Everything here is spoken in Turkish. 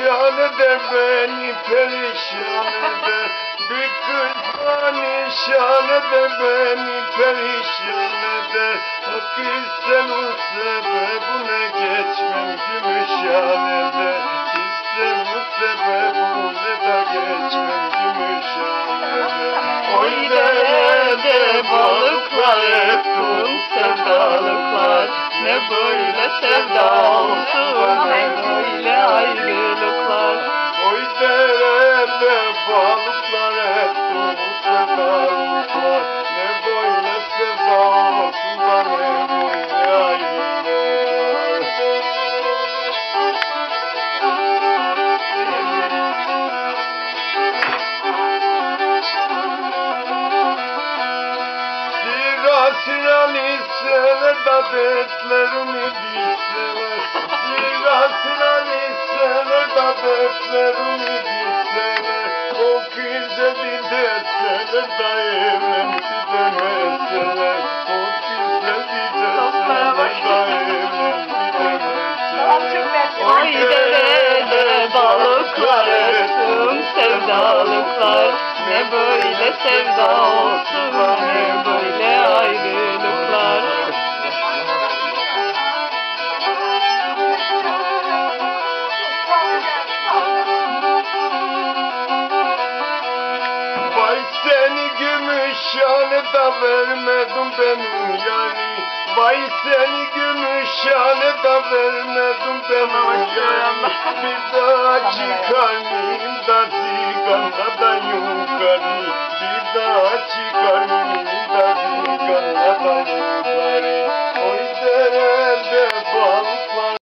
nişan eder beni perişan eder. Bir kızla nişan eder beni perişan eder. Hakkı sen o sebebine geçmem gümüşhan eder. İstem o sebebine de geçmem gümüşhan eder. Oy derede balıklar hep kum sevdalıklar. Ne böyle sevda olsun ne böyle ayrılıklar. Oy derede balıklar hep kum sevdalıklar. Ne böyle sevda olsun da ne böyle ayrılıklar. Sirasirani sever da dertlerimi bilseler. Sirasirani sever da dertlerimi bilseler. O güzel bir dertseler da evlensi demeseler. O güzel bir dertseler da evlensi demeseler. Oy derede balıklar hep kum sevdalıklar. Ne böyle sevda olsun ne böyle ayrılıklar. Vay seni gümüşhane da vermedim benim yani. Vay seni gümüşhane da vermedim benim yani. Bir daha çıkar mıyım da ziganadan yukarı. Bir daha çıkar mıyım